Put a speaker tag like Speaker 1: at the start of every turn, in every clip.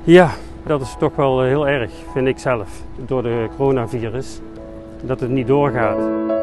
Speaker 1: Ja, dat is toch wel heel erg, vind ik zelf, door de coronavirus, dat het niet doorgaat.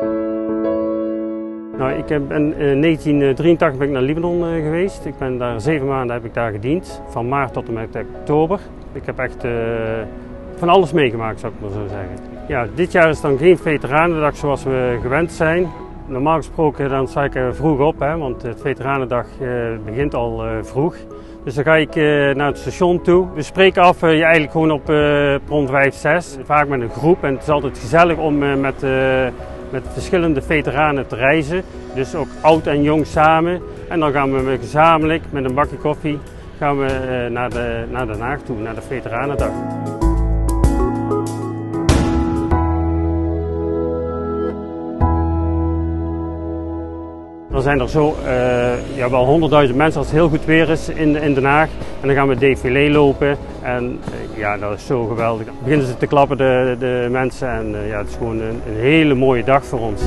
Speaker 1: Nou, ik ben in 1983 ben ik naar Libanon geweest. Ik ben daar 7 maanden heb ik daar gediend, van maart tot en met oktober. Ik heb echt van alles meegemaakt, zou ik maar zo zeggen. Ja, dit jaar is dan geen veteranendag zoals we gewend zijn. Normaal gesproken dan sta ik vroeg op, hè, want het veteranendag begint al vroeg. Dus dan ga ik naar het station toe. We spreken af je eigenlijk gewoon op perron 5, 6, vaak met een groep. En het is altijd gezellig om met verschillende veteranen te reizen. Dus ook oud en jong samen. En dan gaan we gezamenlijk met een bakje koffie gaan we naar Den Haag toe, naar de Veteranendag. Dan zijn er zo wel 100.000 mensen als het heel goed weer is in Den Haag. En dan gaan we défilé lopen en ja, dat is zo geweldig. Dan beginnen ze te klappen, de mensen, en ja, het is gewoon een hele mooie dag voor ons.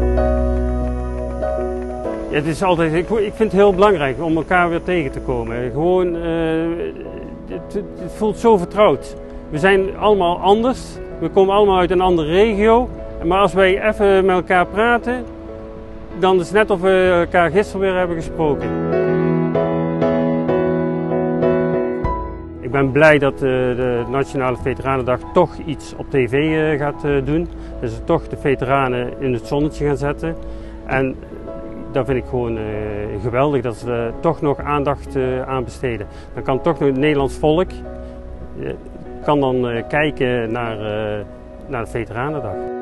Speaker 1: Ja, het is altijd, ik vind het heel belangrijk om elkaar weer tegen te komen. Gewoon, het voelt zo vertrouwd. We zijn allemaal anders, we komen allemaal uit een andere regio. Maar als wij even met elkaar praten, dan is het net of we elkaar gisteren weer hebben gesproken. Ik ben blij dat de Nationale Veteranendag toch iets op tv gaat doen. Dat ze toch de veteranen in het zonnetje gaan zetten. En dat vind ik gewoon geweldig dat ze er toch nog aandacht aan besteden. Dan kan toch nog het Nederlands volk kan dan kijken naar de Veteranendag.